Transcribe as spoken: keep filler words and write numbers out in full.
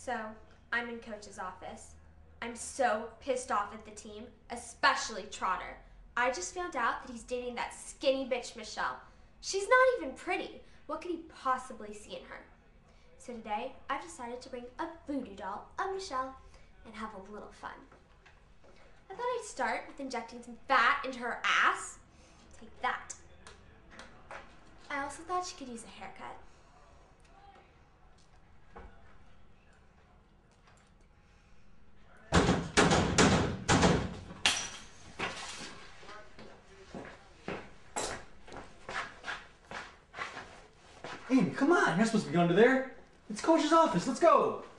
So, I'm in Coach's office. I'm so pissed off at the team, especially Trotter. I just found out that he's dating that skinny bitch Michelle. She's not even pretty. What could he possibly see in her? So today, I've decided to bring a voodoo doll of Michelle and have a little fun. I thought I'd start with injecting some fat into her ass. Take that. I also thought she could use a haircut. Amy, come on, you're not supposed to be going to there. It's Coach's office, let's go.